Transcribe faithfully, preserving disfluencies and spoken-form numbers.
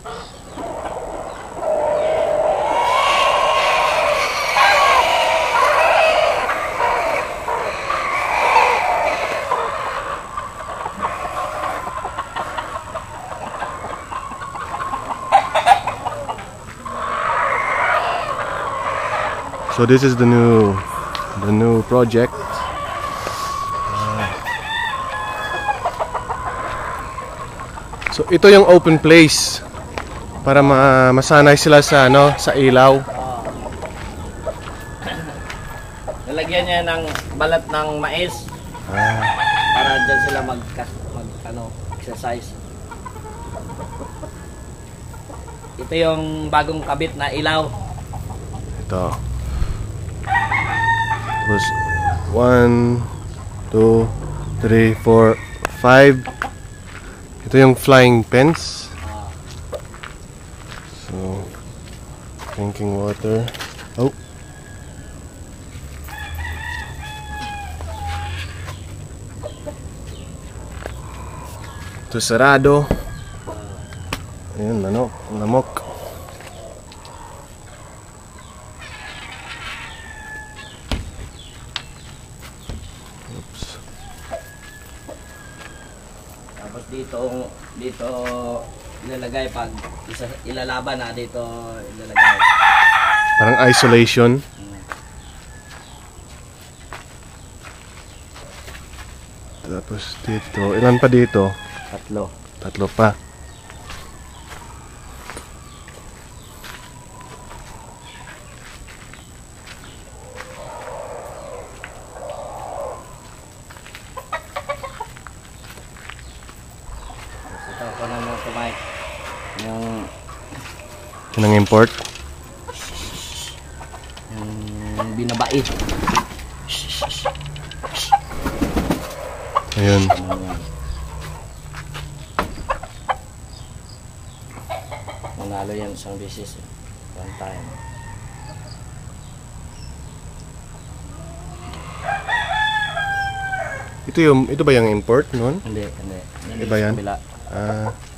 So this is the new the new project. So ito yung open place para ma masanay sila sa ano sa ilaw. Nalagyan niya ng balat ng mais. Ah. Para diyan sila mag mag ano, exercise. Ito yung bagong kabit na ilaw. Ito. Tapos one, two, three, four, five. Ito yung flying pens. So, drinking water. Oh. Ito sarado. Ayun, manok, lamok. Dito dito ilalagay pag isa, ilalaban na dito ilalagay. Parang isolation. Hmm. Tapos dito, ilan pa dito? Tatlo. Tatlo pa. Yung yung import yung binabait. Ayun. Manalo yan isang beses one time. Ito yung ito ba yung import noon? Hindi, hindi. Iba yan? Kabila. Ah.